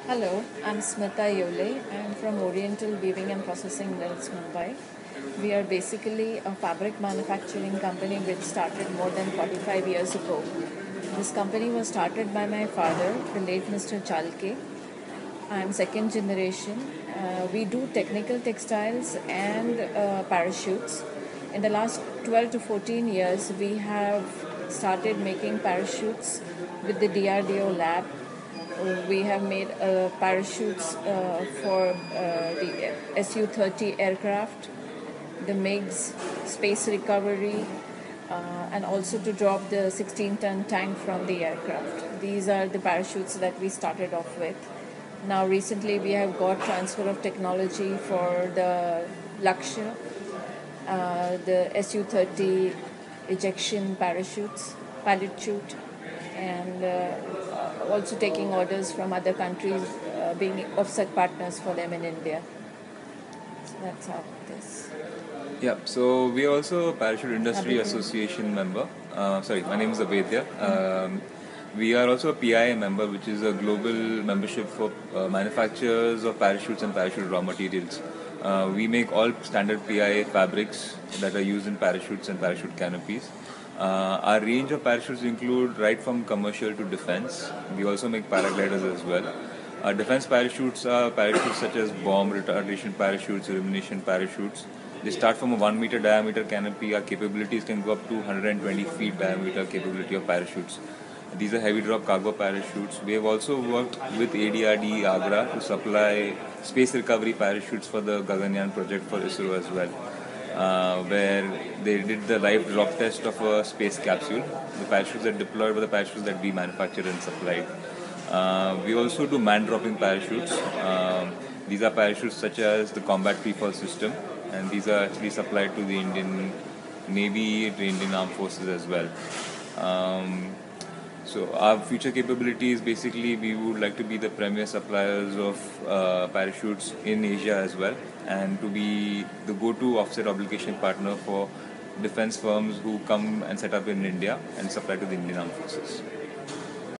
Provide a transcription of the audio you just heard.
Hello, I'm Smita A Yeole. I'm from Oriental Weaving and Processing Mills, Mumbai. We are basically a fabric manufacturing company which started more than 45 years ago. This company was started by my father, the late Mr. Chalke. I'm second generation. We do technical textiles and parachutes. In the last 12 to 14 years, we have started making parachutes with the DRDO lab. We have made parachutes for the Su-30 aircraft, the MiGs, space recovery, and also to drop the 16-ton tank from the aircraft. These are the parachutes that we started off with. Now, recently, we have got transfer of technology for the Lakshya, the Su-30 ejection parachute, and also taking orders from other countries, being offset partners for them in India. So that's how it is. Yeah, so we are also a Parachute Industry Abhidya. Association member. Sorry, my name is Abhidya. We are also a PIA member, which is a global membership for manufacturers of parachutes and parachute raw materials. We make all standard PIA fabrics that are used in parachutes and parachute canopies. Our range of parachutes include right from commercial to defense. We also make paragliders as well. Defense parachutes are parachutes such as bomb retardation parachutes, elimination parachutes. They start from a 1 meter diameter canopy. Our capabilities can go up to 120 feet diameter capability of parachutes. These are heavy drop cargo parachutes. We have also worked with ADRD Agra to supply space recovery parachutes for the Gaganyaan project for ISRO as well, where they did the live drop test of a space capsule. The parachutes that deployed were the parachutes that we manufactured and supplied. We also do man dropping parachutes. These are parachutes such as the combat free fall system, and these are actually supplied to the Indian Navy, the Indian Armed Forces as well. Um, so our future capabilities, basically, we would like to be the premier suppliers of parachutes in Asia as well, and to be the go-to offset obligation partner for defense firms who come and set up in India and supply to the Indian Armed Forces.